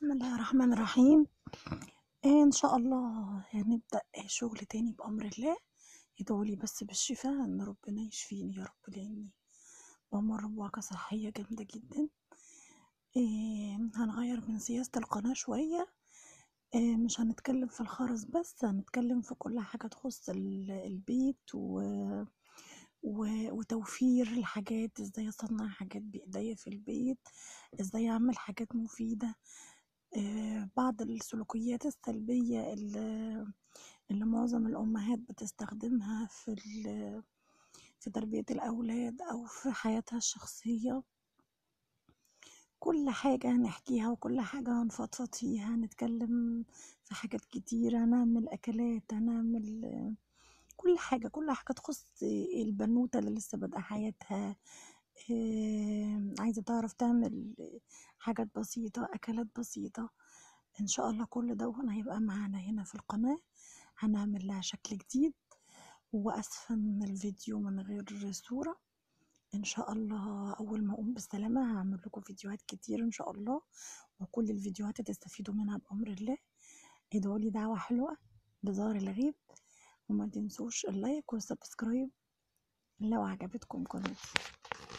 بسم الله الرحمن الرحيم. ان شاء الله هنبدأ شغل تاني بأمر الله. ادعولي بس بالشفاء ان ربنا يشفيني يا رب، لاني بمر بوعكة صحية جامدة جدا. هنغير من سياسة القناة شوية. مش هنتكلم في الخرز بس، هنتكلم في كل حاجة تخص البيت وتوفير الحاجات، ازاي اصنع حاجات بايديا في البيت، ازاي اعمل حاجات مفيدة. بعض السلوكيات السلبية اللي معظم الأمهات بتستخدمها في تربية الأولاد أو في حياتها الشخصية. كل حاجة هنحكيها وكل حاجة هنفضفض فيها، هنتكلم في حاجات كتيرة، هنعمل أكلات، هنعمل كل حاجة تخص البنوتة اللي لسه بادئة حياتها. عايزة تعرف تعمل حاجات بسيطة، أكلات بسيطة. ان شاء الله كل ده هيبقى معانا هنا في القناة. هنعمل لها شكل جديد، واسفة ان الفيديو من غير صورة. ان شاء الله اول ما اقوم بالسلامة هعمل لكم فيديوهات كتير ان شاء الله، وكل الفيديوهات هتستفيدوا منها بامر الله. ادعوا لي دعوة حلوة بظهر الغيب، وما تنسوش اللايك والسبسكرايب لو عجبتكم قناتي.